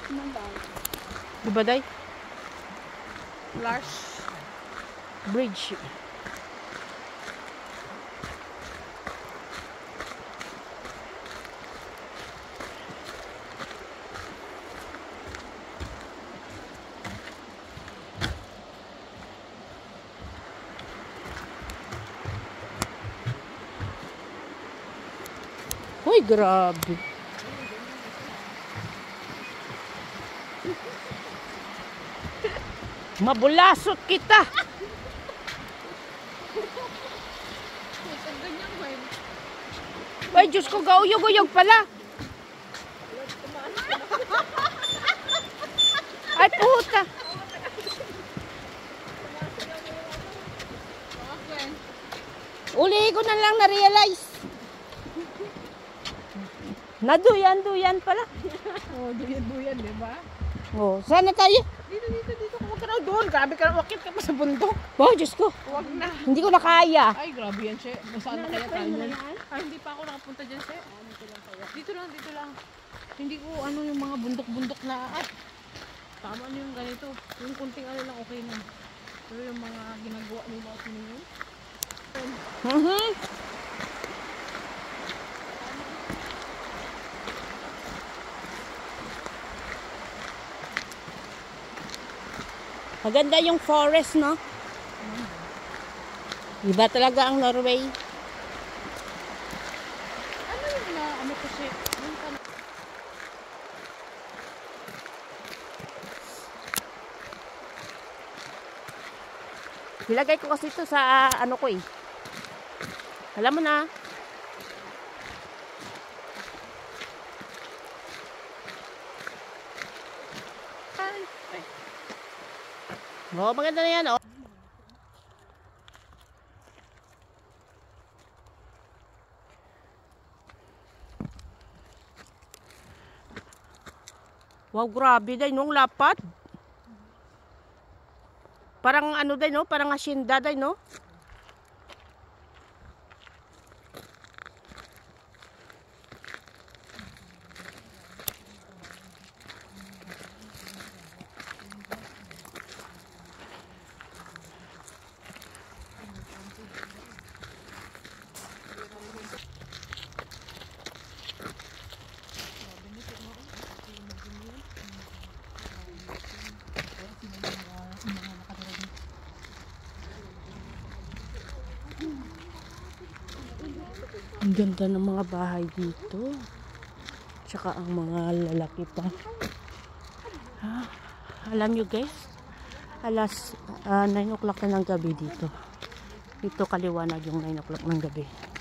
Diba, day? Flash. Bridge. Uy, grabe. Mabulasot kita. Ay, Diyos ko, gauyog-uyog pala. Ay, puta. Uli ko na lang na-realize. Naduyan-duyan pala. Oh, duyan-duyan, di ba? Oh, sana tayo. Dito. Huwag ka na doon. Grabe ka na. Wakit ka pa sa bundok. Oh, Diyos ko. Huwag na. Hindi ko na kaya. Ay, grabe yan, Che. Saan na kaya tayo yan? Ay, hindi pa ako nakapunta dyan, Che. Dito lang. Hindi ko yung mga bundok-bundok na. Tama nyo yung ganito. Yung kunting lang, okay na. Pero yung mga ginagawa nila at yun. Maganda yung forest, no? Iba talaga ang Norway. Ano yung ano kasi? Nilagay ko kasi ito sa ano ko eh. Alam mo na. Oh, maganda na yan, oh. Wow, grabe day, no? Lapad. Parang ano day, no? Parang asyenda day, no? Ang ganda ng mga bahay dito. Tsaka ang mga lalaki pa. Alam nyo guys, alas 9 o'clock na ng gabi dito. Dito kaliwanag yung 9 o'clock ng gabi.